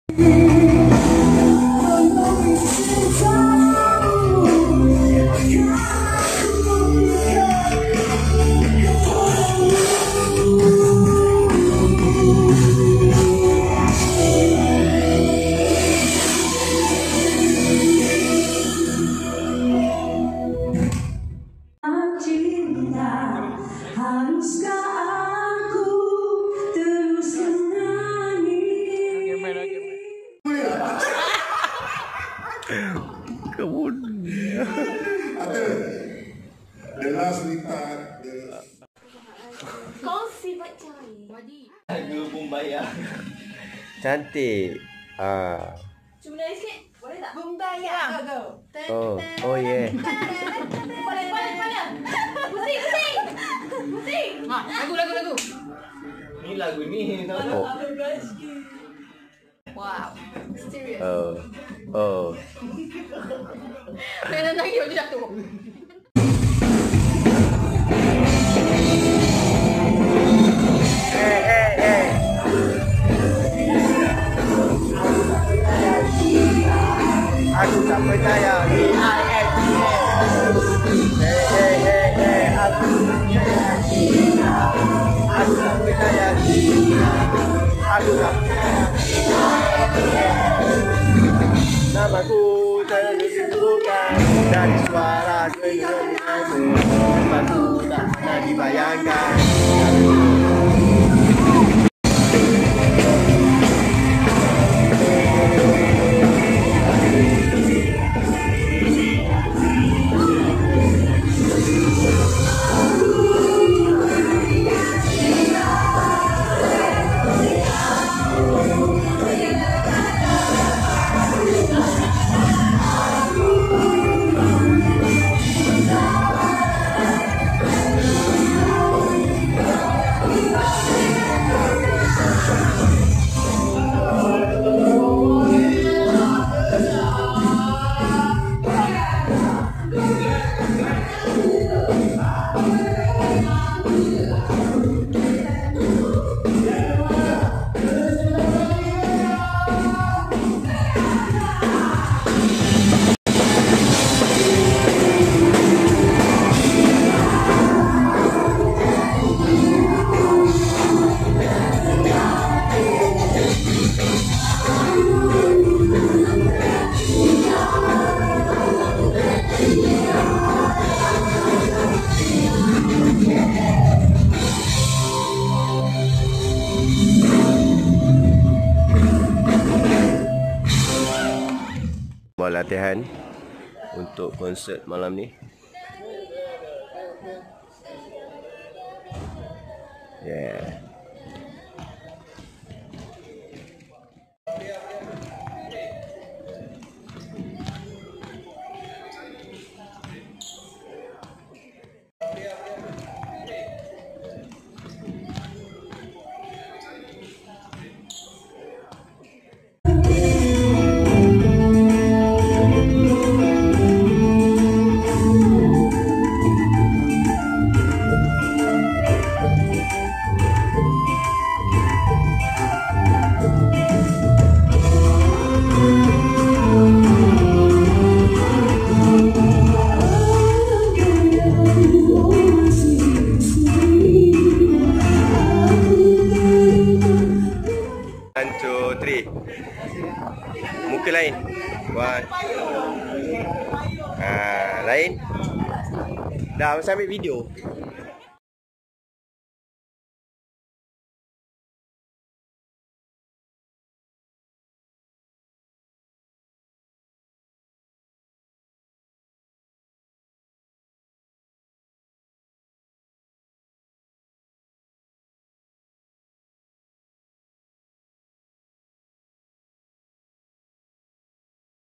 The last lipat. Kongsi pacar. Lagu Bumbaya. Cantik. Cuma nari sikit. Boleh tak? Bumbaya. Oh yeah. Boleh. Pusing. Pusing. Lagu. Ni lagu ni tahu tak? Wow. Serius. Oh. Kena nangis macam jatuh. Aku tak percaya Aku tak percaya Namaku tersebutkan dari suara kedengaranmu. Tempatku tak pernah dibayangkan. Buat latihan untuk konsert malam ni. Yeah. Muka lain. Lain. Dah, masa ambil video.